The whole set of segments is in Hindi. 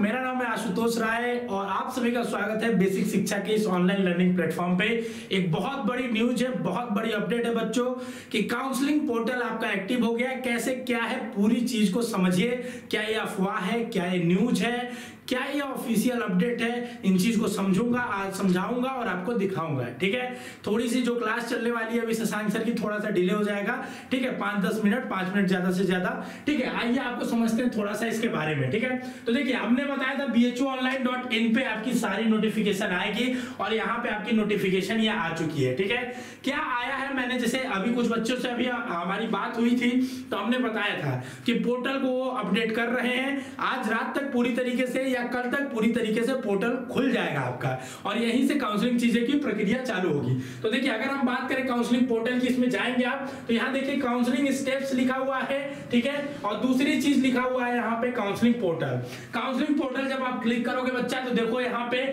मेरा नाम है आशुतोष राय और आप सभी का स्वागत है बेसिक शिक्षा के इस ऑनलाइन लर्निंग प्लेटफॉर्म पे। एक बहुत बड़ी न्यूज है, बहुत बड़ी अपडेट है बच्चों कि काउंसलिंग पोर्टल आपका एक्टिव हो गया है। कैसे क्या है पूरी चीज को समझिए। क्या ये अफवाह है, क्या ये न्यूज है, क्या ये ऑफिशियल अपडेट है, इन चीज को समझूंगा, आज समझाऊंगा और आपको दिखाऊंगा। ठीक है, थोड़ी सी जो क्लास चलने वाली है अभी शशांक सर की थोड़ा सा डिले हो जाएगा। ठीक है, 5-10 मिनट, 5 मिनट ज्यादा से ज्यादा। ठीक है, आइए आपको समझते हैं थोड़ा सा इसके बारे में। ठीक है, तो देखिए हमने बताया था bhuonline.in पे आपकी सारी नोटिफिकेशन आएगी और यहाँ पे आपकी नोटिफिकेशन ये आ चुकी है। ठीक है, क्या आया है, मैंने जैसे अभी कुछ बच्चों से अभी हमारी बात हुई थी तो हमने बताया था कि पोर्टल को वो अपडेट कर रहे हैं। आज रात तक पूरी तरीके से या कल तक पूरी तरीके से पोर्टल खुल जाएगा आपका और यहीं से काउंसलिंग चीजें की प्रक्रिया चालू होगी। तो देखिए अगर हम बात करें काउंसलिंग पोर्टल की, इसमें जाएंगे आप तो यहाँ देखिए काउंसलिंग स्टेप्स लिखा हुआ है। ठीक है, और दूसरी चीज लिखा हुआ है यहाँ पे काउंसलिंग पोर्टल। काउंसलिंग पोर्टल जब आप क्लिक करोगे बच्चा तो देखो यहाँ पे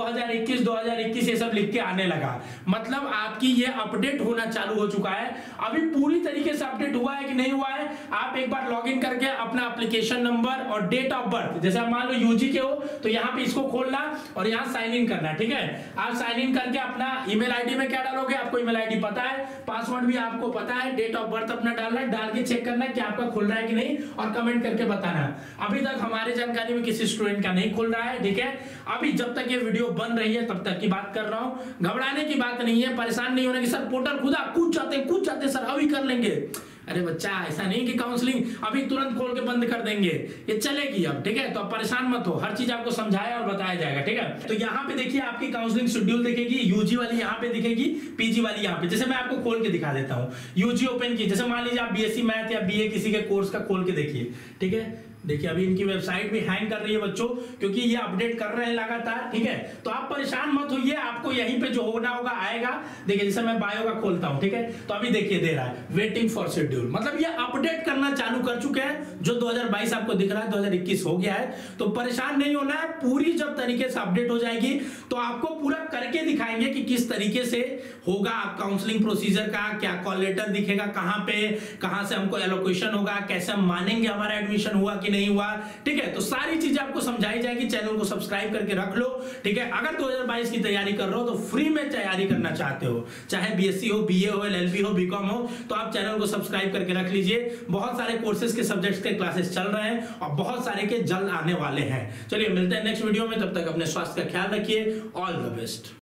2021 ये सब लिख के आने लगा। मतलब आपकी ये अपडेट होना चालू हो चुका है। अभी पूरी तरीके से अपडेट हुआ है कि नहीं हुआ है, आप एक बार लॉग इन करके अपना एप्लीकेशन नंबर और डेट ऑफ बर्थ, जैसे आप मान लो यूजी के हो तो यहाँ पे इसको खोलना और यहाँ साइन इन करना। ठीक है, आप साइन इन करके अपना ईमेल आईडी में क्या डालोगे, आपको ईमेल आईडी पता है, पासवर्ड भी आपको पता है, डेट ऑफ बर्थ अपना डालना है, डाल के चेक करना है कि आपका खुल रहा है कि नहीं और कमेंट करके बताना। अभी तक हमारे जानकारी में किसी स्टूडेंट का नहीं खुल रहा है। ठीक है, अभी जब तक ये वीडियो बन रही है तब तक की बात कर रहा हूं, घबराने की बात नहीं है, परेशान नहीं होने की। सर पोर्टल खुदा कूद जाते सर, अभी कर लेंगे। अरे बच्चा ऐसा नहीं कि काउंसलिंग अभी तुरंत खोल के बंद कर देंगे, ये चलेगी अब। ठीक है, तो आप परेशान मत हो, हर चीज आपको समझाया और बताया जाएगा। ठीक है, तो यहाँ पे देखिए आपकी काउंसलिंग शेड्यूल दिखेगी, यूजी वाली यहाँ पे दिखेगी, पीजी वाली यहाँ पे। जैसे मैं आपको खोल के दिखा देता हूँ, यूजी ओपन की, जैसे मान लीजिए आप बीएससी मैथ या बीए किसी के कोर्स का खोल के देखिए। ठीक है, देखिए अभी इनकी वेबसाइट भी हैंग कर रही है बच्चों, क्योंकि ये अपडेट कर रहे हैं लगातार। ठीक है, तो आप परेशान मत होइए, आपको यहीं पे जो होना होगा आएगा। देखिए जैसे मैं बायो का खोलता हूं, ठीक है, तो अभी देखिए दे रहा है वेटिंग फॉर शेड्यूल, मतलब ये अपडेट करना चालू कर चुके हैं। जो 2022 आपको दिख रहा है 2021 हो गया है, तो परेशान नहीं होना है। पूरी जब तरीके से अपडेट हो जाएगी तो आपको पूरा करके दिखाएंगे कि किस तरीके से होगा काउंसलिंग प्रोसीजर का, क्या कॉल लेटर दिखेगा, कहां से हमको एलोकेशन होगा, कैसे हम मानेंगे हमारा एडमिशन हुआ कि नहीं हुआ। ठीक है, तो सारी चीजें आपको समझाई जाएगी। चैनल को सब्सक्राइब करके रख लो। ठीक है, अगर 2022 की तैयारी कर रहे हो तो फ्री में तैयारी करना चाहते हो, चाहे बीएससी हो, बीए हो, एलएलबी हो, बीकॉम हो, तो आप चैनल को सब्सक्राइब करके रख लीजिए। बहुत सारे कोर्सेज के सब्जेक्ट्स के क्लासेस चल रहे हैं और बहुत सारे के जल्द आने वाले हैं। चलिए मिलते हैं नेक्स्ट वीडियो में, तब तक अपने स्वास्थ्य का ख्याल रखिए। All the best.